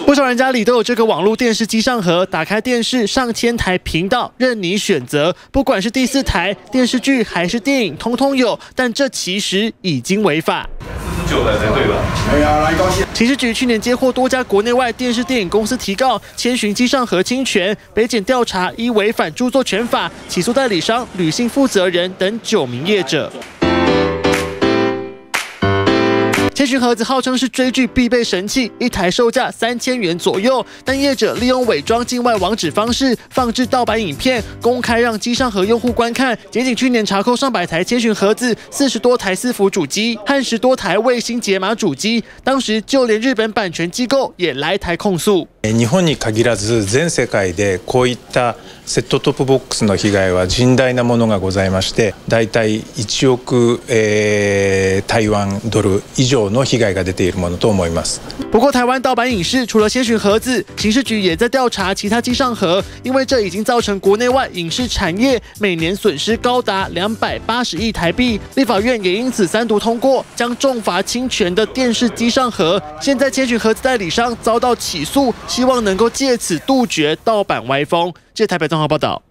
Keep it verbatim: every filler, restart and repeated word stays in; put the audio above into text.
不少人家里都有这个网络电视机上盒，打开电视，上千台频道任你选择，不管是第四台电视剧还是电影，通通有。但这其实已经违法。 四十九台才对吧？ 哎呀，来高兴。 刑事局去年接获多家国内外电视电影公司提告，千寻机上盒侵权，北检调查依违反著作权法起诉代理商、女性负责人等九名业者。 千寻盒子号称是追剧必备神器，一台售价三千元左右。但业者利用伪装境外网址方式放置盗版影片，公开让机上盒用户观看。仅仅去年查扣上百台千寻盒子、四十多台伺服主机和十多台卫星解码主机。当时就连日本版权机构也来台控诉。 日本に限らず全世界でこういったセットトップボックスの被害は甚大なものがございまして、だいたいいちおく、えー、台湾ドル以上の被害が出ているものと思います。 不过，台湾盗版影视除了千寻盒子，刑事局也在调查其他机上盒，因为这已经造成国内外影视产业每年损失高达两百八十亿台币。立法院也因此三读通过，将重罚侵权的电视机上盒。现在千寻盒子代理商遭到起诉。 希望能够借此杜绝盗版歪风。这是台北综合报道。